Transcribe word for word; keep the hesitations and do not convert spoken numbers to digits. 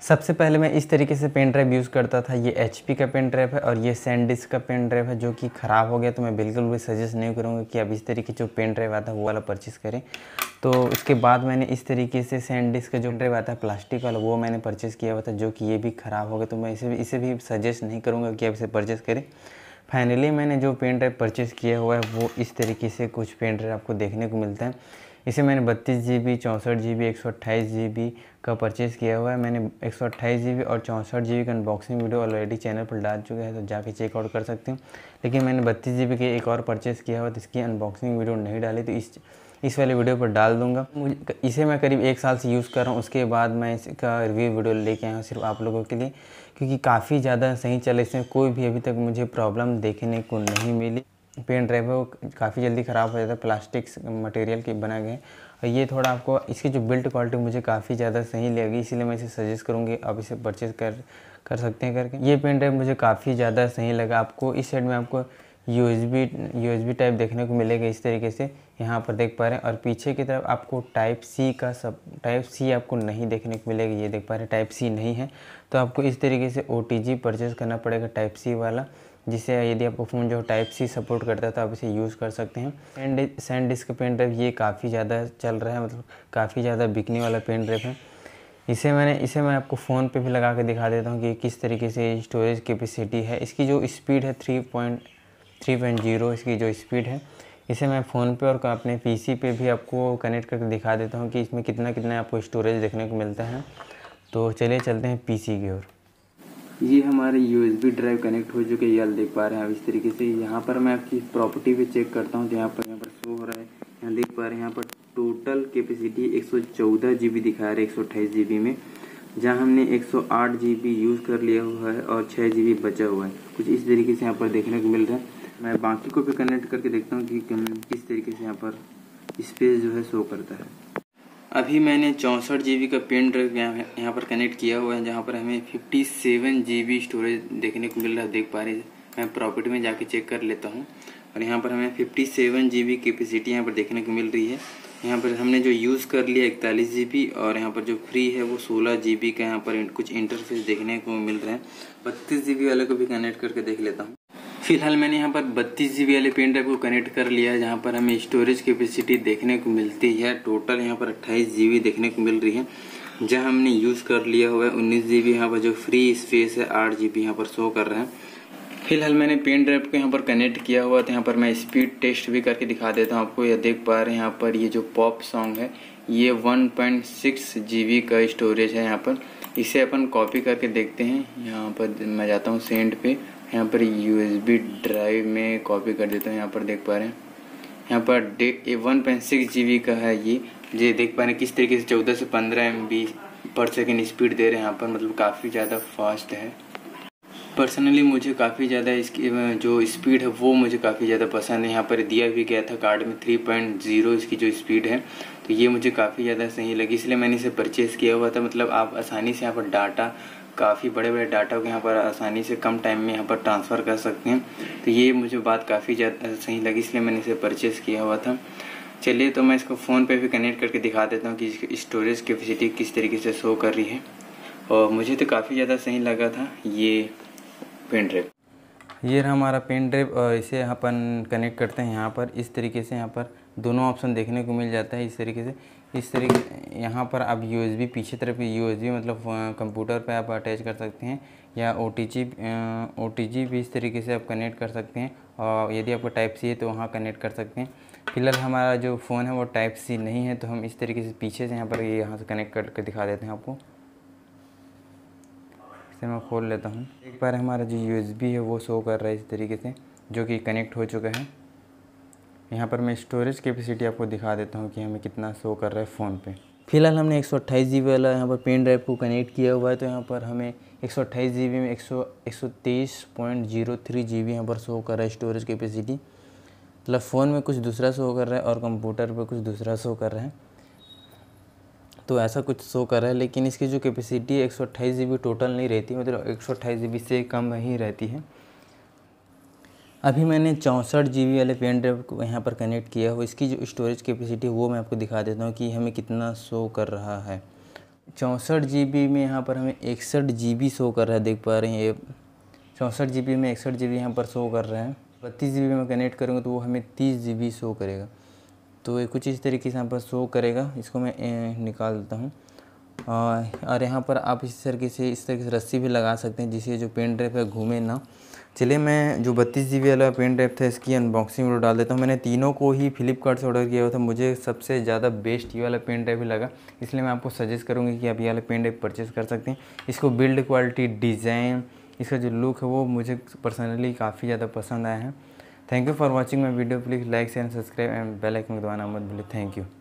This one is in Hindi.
सबसे पहले मैं इस तरीके से पेन ड्राइव यूज़ करता था। ये एचपी का पेन ड्राइव है और ये सैनडिस्क का पेन ड्राइव है जो कि ख़राब हो गया, तो मैं बिल्कुल भी सजेस्ट नहीं करूँगा कि आप इस तरीके जो पेन ड्राइव आता है वो वाला परचेज़ करें। तो उसके बाद मैंने इस तरीके से सैनडिस्क का जो ड्राइव आता है प्लास्टिक वाला, वो मैंने परचेज़ किया हुआ था, जो कि ये भी ख़राब हो गया, तो मैं इसे भी इसे भी सजेस्ट नहीं करूँगा कि आप इसे परचेज़ करें। फाइनली मैंने जो पेन ड्राइव परचेज़ किया हुआ है वो इस तरीके से कुछ पेन ड्राइव आपको देखने को मिलता है। इसे मैंने बत्तीस जी बी, चौंसठ जी बी, एक सौ अट्ठाईस जी बी का परचेज़ किया हुआ है। मैंने एक सौ अट्ठाईस जी बी और चौंसठ जी बी का अनबॉक्सिंग वीडियो ऑलरेडी चैनल पर डाल चुका है, तो जाके चेकआउट कर सकते हैं। लेकिन मैंने बत्तीस जी बी के एक और परचेज़ किया हुआ, तो इसकी अनबॉक्सिंग वीडियो नहीं डाली, तो इस इस वाले वीडियो पर डाल दूंगा। मुझे इसे मैं करीब एक साल से यूज़ कर रहा हूँ, उसके बाद मैं इसका रिव्यू वीडियो लेके आया हूँ सिर्फ आप लोगों के लिए, क्योंकि काफ़ी ज़्यादा सही चला। इसमें कोई भी अभी तक मुझे प्रॉब्लम देखने को नहीं मिली। पेन ड्राइव है वो काफ़ी जल्दी ख़राब हो जाता है, प्लास्टिक मटेरियल के बना गए, और ये थोड़ा आपको इसकी जो बिल्ड क्वालिटी मुझे काफ़ी ज़्यादा सही लगी, इसीलिए मैं इसे सजेस्ट करूँगी आप इसे परचेज़ कर कर सकते हैं करके। ये पेन ड्राइव मुझे काफ़ी ज़्यादा सही लगा। आपको इस साइड में आपको यूएसबी यूएसबी टाइप देखने को मिलेगा इस तरीके से, यहाँ पर देख पा रहे हैं, और पीछे की तरफ आपको टाइप सी का सब टाइप सी आपको नहीं देखने को मिलेगा, ये देख पा रहे हैं टाइप सी नहीं है। तो आपको इस तरीके से ओ टी जी परचेज़ करना पड़ेगा टाइप सी वाला, जिससे यदि आपको फ़ोन जो टाइप सी सपोर्ट करता है तो आप इसे यूज़ कर सकते हैं। एंड सैनडिस्क पेन ड्राइव ये काफ़ी ज़्यादा चल रहा है, मतलब काफ़ी ज़्यादा बिकने वाला पेन ड्राइव है। इसे मैंने इसे मैं आपको फ़ोन पे भी लगा के दिखा देता हूँ कि किस तरीके से स्टोरेज कैपेसिटी है। इसकी जो स्पीड है three point three point zero इसकी जो स्पीड है, इसे मैं फ़ोन पे और अपने पीसी पे भी आपको कनेक्ट करके दिखा देता हूँ कि इसमें कितना कितना आपको स्टोरेज देखने को मिलता है। तो चलिए चलते हैं पीसी की ओर। ये हमारे यूएसबी ड्राइव कनेक्ट हो चुके हैं, ये देख पा रहे हैं आप इस तरीके से। यहाँ पर मैं आपकी प्रॉपर्टी पे चेक करता हूँ, तो यहाँ पर यहाँ पर शो हो रहा है, यहाँ देख पा रहे हैं यहाँ पर टोटल कैपेसिटी एक सौ चौदह जी बी दिखा रहा है एक सौ अट्ठाईस जी बी में, जहाँ हमने एक सौ आठ जी बी यूज़ कर लिया हुआ है और छः जी बी बचा हुआ है। कुछ इस तरीके से यहाँ पर देखने को मिल रहा है। मैं बाकी को भी कनेक्ट करके देखता हूँ कि किस तरीके से यहाँ पर स्पेस जो है शो करता है। अभी मैंने चौंसठ जी बी का पेन ड्राइव यहाँ यहाँ पर कनेक्ट किया हुआ है, जहाँ पर हमें सत्तावन जी बी स्टोरेज देखने को मिल रहा है, देख पा रहे हैं। मैं प्रॉपर्टी में जाके चेक कर लेता हूँ, और यहाँ पर हमें सत्तावन जी बी कैपेसिटी यहाँ पर देखने को मिल रही है। यहाँ पर हमने जो यूज़ कर लिया इकतालीस जी बी, और यहाँ पर जो फ्री है वो सोलह जी बी का यहाँ पर कुछ इंटरफेस देखने को मिल रहा है। बत्तीस जी बी वाले को भी कनेक्ट करके देख लेता हूँ। फिलहाल मैंने यहाँ पर बत्तीस जी बी वाले पेन ड्राइव को कनेक्ट कर लिया है, जहाँ पर हमें स्टोरेज कैपेसिटी देखने को मिलती है टोटल यहाँ पर अट्ठाईस जी बी देखने को मिल रही है, जहाँ हमने यूज़ कर लिया हुआ है उन्नीस जी बी। यहाँ पर जो फ्री स्पेस है आठ जी बी यहाँ पर शो कर रहे हैं। फिलहाल मैंने पेन ड्राइव को यहाँ पर कनेक्ट किया हुआ था। यहाँ पर मैं स्पीड टेस्ट भी करके दिखा देता हूँ आपको। यह देख पा रहे हैं यहाँ पर ये जो पॉप सॉन्ग है ये one point six G B का स्टोरेज है यहाँ पर। इसे अपन कॉपी करके देखते हैं। यहाँ पर मैं जाता हूँ सेंड पे, यहाँ पर यूएसबी ड्राइव में कॉपी कर देता हूँ। यहाँ पर देख पा रहे हैं यहाँ पर डे one point six G B का है ये ये देख पा रहे हैं किस तरीके से चौदह से पंद्रह M B per second speed दे रहे हैं यहाँ पर, मतलब काफ़ी ज़्यादा फास्ट है। पर्सनली मुझे काफ़ी ज़्यादा इसकी जो स्पीड है वो मुझे काफ़ी ज़्यादा पसंद है। यहाँ पर दिया भी गया था कार्ड में थ्री पॉइंट ज़ीरो इसकी जो स्पीड है, तो ये मुझे काफ़ी ज़्यादा सही लगी, इसलिए मैंने इसे परचेज़ किया हुआ था। मतलब आप आसानी से यहाँ पर डाटा काफ़ी बड़े बड़े डाटा को यहाँ पर आसानी से कम टाइम में यहाँ पर ट्रांसफ़र कर सकते हैं, तो ये मुझे बात काफ़ी ज़्यादा सही लगी, इसलिए मैंने इसे परचेज़ किया हुआ था। चलिए तो मैं इसको फ़ोन पे भी कनेक्ट करके दिखा देता हूँ कि इसकी स्टोरेज कैपेसिटी किस तरीके से शो कर रही है, और मुझे तो काफ़ी ज़्यादा सही लगा था ये पेन ड्राइव। ये रहा हमारा पेन ड्राइव, और इसे अपन कनेक्ट करते हैं यहाँ पर इस तरीके से। यहाँ पर दोनों ऑप्शन देखने को मिल जाता है इस तरीके से। इस तरीके यहाँ पर आप यूएसबी पीछे तरफ यूएसबी मतलब कंप्यूटर पे आप अटैच कर सकते हैं, या ओटीजी ओटीजी भी इस तरीके से आप कनेक्ट कर सकते हैं, और यदि आपको टाइप सी है तो वहाँ कनेक्ट कर सकते हैं। फिलहाल हमारा जो फ़ोन है वो टाइप सी नहीं है, तो हम इस तरीके से पीछे से यहाँ पर ये यहाँ से कनेक्ट करके दिखा देते हैं आपको। इसे मैं खोल लेता हूँ। एक बार हमारा जो यूएसबी है वो शो कर रहा है इस तरीके से, जो कि कनेक्ट हो चुका है। यहाँ पर मैं स्टोरेज कैपेसिटी आपको दिखा देता हूँ कि हमें कितना शो कर रहा है फ़ोन पे। फिलहाल हमने एक सौ अट्ठाईस जी बी वाला यहाँ पर पेन ड्राइव को कनेक्ट किया हुआ है, तो यहाँ पर हमें एक सौ अट्ठाईस जी बी में एक सौ एक सौ तेईस point zero three G B यहाँ पर शो कर रहा है स्टोरेज कैपेसिटी। मतलब फ़ोन में कुछ दूसरा शो कर रहा है और कंप्यूटर पर कुछ दूसरा शो कर रहा है, तो ऐसा कुछ शो कर रहा है। लेकिन इसकी जो कैपेसिटी है एक सौ अट्ठाईस जी बी टोटल नहीं रहती, मतलब एक सौ अट्ठाईस जी बी से कम ही रहती है। अभी मैंने चौंसठ जी बी वाले पेन ड्राइव को यहाँ पर कनेक्ट किया हो। इसकी जो स्टोरेज कैपेसिटी है वो मैं आपको दिखा देता हूँ कि हमें कितना शो कर रहा है। चौंसठ जी बी में यहाँ पर हमें इकसठ जी बी शो कर रहा है, देख पा रहे हैं ये चौंसठ जी बी में इकसठ जी बी यहाँ पर शो कर रहा है। बत्तीस जी बी में कनेक्ट करूँगा तो वो हमें तीस जी बी शो करेगा। तो ये कुछ इस तरीके से यहाँ पर शो करेगा। इसको मैं ए, निकाल देता हूँ। और यहाँ पर आप इस तरीके से इस तरीके से रस्सी भी लगा सकते हैं जिससे जो पेन ड्राइव है घूमे ना। चलिए मैं जो बत्तीस जी बी वाला पेन ड्राइव था इसकी अनबॉक्सिंग वीडियो डाल देता हूँ। मैंने तीनों को ही फ्लिपकार्ट से ऑर्डर किया हुआ था। मुझे सबसे ज़्यादा बेस्ट ये वाला पेन ड्राइव ही लगा, इसलिए मैं आपको सजेस्ट करूँगी कि आप ये वाला पेन ड्राइव परचेज़ कर सकते हैं। इसको बिल्ड क्वालिटी, डिज़ाइन, इसका जो लुक है वो मुझे पर्सनली काफ़ी ज़्यादा पसंद आया है। Thank you for watching my video. Please like share and subscribe and bell icon दबाना मत भूलिए। Thank you.